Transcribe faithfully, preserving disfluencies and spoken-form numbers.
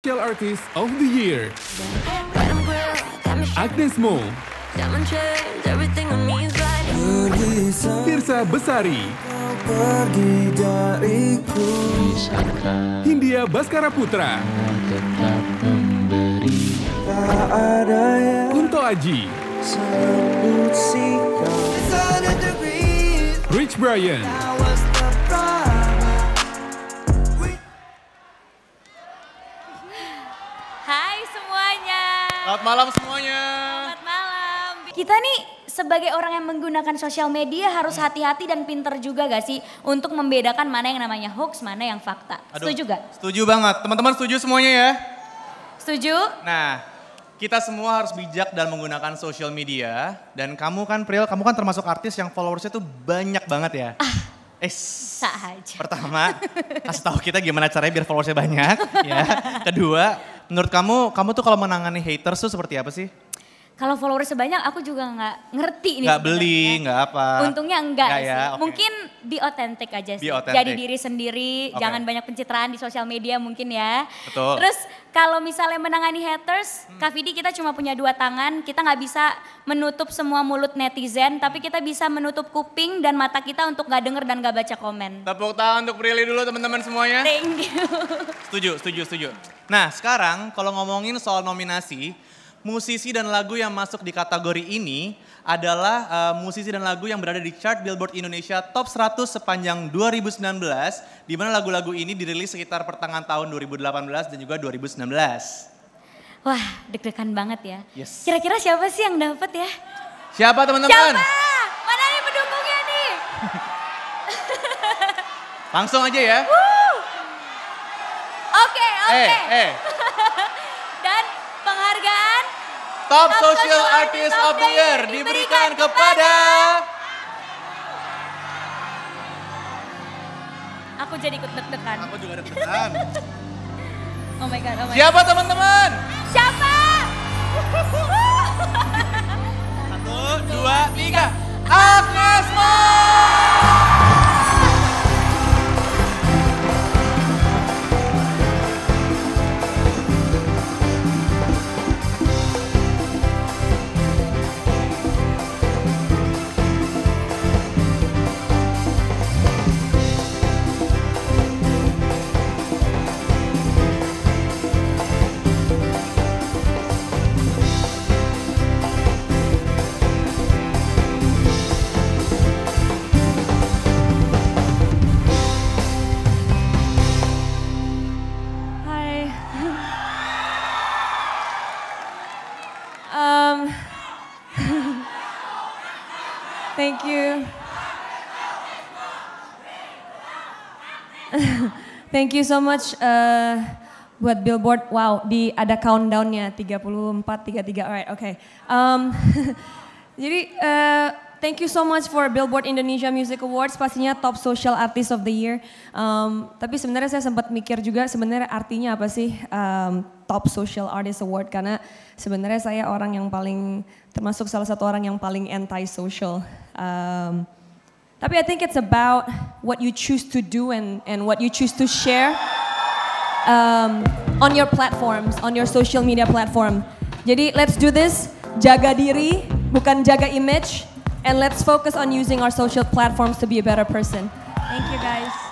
Social Artist of the Year. Agnes Mo. Tirsa Besari. Hindia Baskara Putra. Kunto Aji. Rich Brian. Hai semuanya. Selamat malam semuanya. Selamat malam. Kita nih sebagai orang yang menggunakan sosial media harus hati-hati dan pinter juga gak sih untuk membedakan mana yang namanya hoax, mana yang fakta. Aduh, setuju gak? Setuju banget. Teman-teman setuju semuanya ya? Setuju? Nah, kita semua harus bijak dalam menggunakan sosial media. Dan kamu kan Pril, kamu kan termasuk artis yang followersnya tuh banyak banget ya. Ah, eh, sah aja. Pertama, kasih tahu kita gimana caranya biar followersnya banyak. Ya. Kedua, menurut kamu, kamu tuh kalau menangani haters tuh seperti apa sih? Kalau followers sebanyak aku juga nggak ngerti nih. Nggak beli, nggak apa. Untungnya enggak Nggak sih. ya, okay. Mungkin be authentic aja sih. Be authentic. Jadi diri sendiri, Okay. jangan banyak pencitraan di sosial media mungkin ya. Betul. Terus kalau misalnya menangani haters, hmm. Kak Vidi kita cuma punya dua tangan, kita nggak bisa menutup semua mulut netizen, tapi kita bisa menutup kuping dan mata kita untuk nggak denger dan nggak baca komen. Tepuk tangan untuk Prilly dulu teman-teman semuanya. Thank you. Setuju, setuju, setuju. Nah sekarang kalau ngomongin soal nominasi, musisi dan lagu yang masuk di kategori ini adalah uh, musisi dan lagu yang berada di chart Billboard Indonesia Top seratus sepanjang dua ribu sembilan belas, di mana lagu-lagu ini dirilis sekitar pertengahan tahun dua ribu delapan belas dan juga dua ribu sembilan belas. Wah, deg-degan banget ya. Yes. Kira-kira siapa sih yang dapat ya? Siapa teman-teman? Siapa? Mana nih pendukungnya nih? Langsung aja ya. Oke, oke. Eh, eh. Dan penghargaan Top Social Artist of the Year diberikan kepada... Aku jadi ikut deg-degan. Aku juga deg-degan. Oh my god, oh my god. Siapa teman-teman? Siapa? Satu, dua, tiga. Agnes Mo! Um, thank you. Thank you so much uh, buat Billboard. Wow, di ada countdownnya tiga puluh empat, tiga puluh tiga. Alright, okay. Um, jadi uh, thank you so much for Billboard Indonesia Music Awards. Pastinya Top Social Artist of the Year. Um, tapi sebenarnya saya sempat mikir juga sebenarnya artinya apa sih um, Top Social Artist Award, karena sebenarnya saya orang yang paling, termasuk salah satu orang yang paling anti-social. Um, tapi I think it's about what you choose to do and and what you choose to share um, on your platforms, on your social media platform. Jadi let's do this, jaga diri, bukan jaga image, and let's focus on using our social platforms to be a better person. Thank you guys.